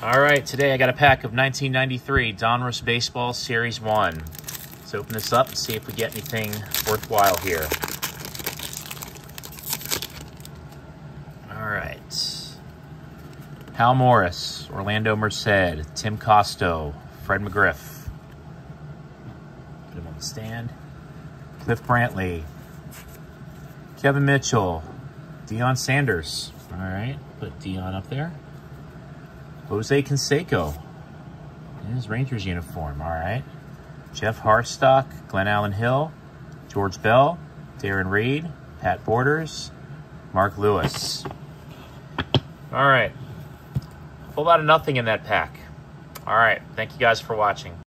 All right, today I got a pack of 1993 Donruss Baseball Series 1. Let's open this up and see if we get anything worthwhile here. All right. Hal Morris, Orlando Merced, Tim Costo, Fred McGriff. Put him on the stand. Cliff Brantley, Kevin Mitchell, Deion Sanders. All right, put Deion up there. Jose Canseco in his Rangers uniform. All right. Jeff Harstock, Glenn Allen Hill, George Bell, Darren Reed, Pat Borders, Mark Lewis. All right. A whole lot of nothing in that pack. All right. Thank you guys for watching.